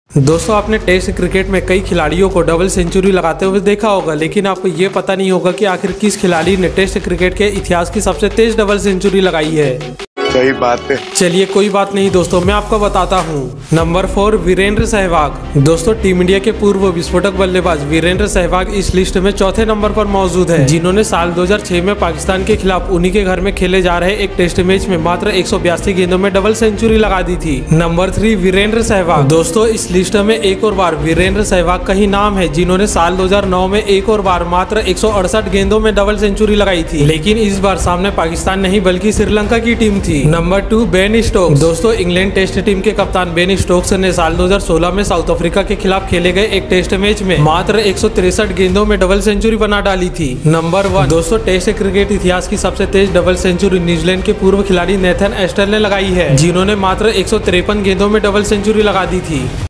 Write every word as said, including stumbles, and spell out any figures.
दोस्तों, आपने test cricket में कई खिलाड़ियों को डबल सेंचुरी लगाते हुए देखा होगा, लेकिन आपको ये पता नहीं होगा कि आखिर किस खिलाड़ी ने टेस्ट क्रिकेट के इतिहास की सबसे तेज डबल सेंचुरी लगाई है। सही बात है। चलिए कोई बात नहीं दोस्तों, मैं आपको बताता हूँ। Number four, Virender Sehwag. दोस्तों, टीम इंडिया के पूर्व विस्फोटक बल्लेबाज वीरेंद्र सहवाग इस लिस्ट में चौथे नंबर पर मौजूद है, जिन्होंने साल दो हज़ार छह में पाकिस्तान के खिलाफ उन्हीं के घर में खेले जा रहे एक टेस्ट मैच में मात्र एक सौ बयासी गेंदों में डबल सेंचुरी लगा दी थी। Number three, Virender Sehwag. दोस्तों, इस लिस्ट में एक और बार वीरेंद्र सहवाग का ही नाम है, जिन्होंने साल दो हज़ार नौ में एक और बार मात्र एक सौ अड़सठ गेंदों में डबल सेंचुरी लगाई थी, लेकिन इस बार सामने पाकिस्तान नहीं बल्कि श्रीलंका की टीम थी। Number two, Ben Stokes. दोस्तों, इंग्लैंड टेस्ट टीम के कप्तान बेन स्टोक्स ने साल दो हज़ार सोलह में साउथ अफ्रीका के खिलाफ खेले गए एक टेस्ट मैच में मात्र एक सौ तिरसठ गेंदों में डबल सेंचुरी बना डाली थी। नंबर वन, दोस्तों, टेस्ट क्रिकेट इतिहास की सबसे तेज डबल सेंचुरी न्यूजीलैंड के पूर्व खिलाड़ी नेथन एस्टर ने लगाई है, जिन्होंने मात्र एक सौ तिरपन गेंदों में डबल सेंचुरी लगा दी थी।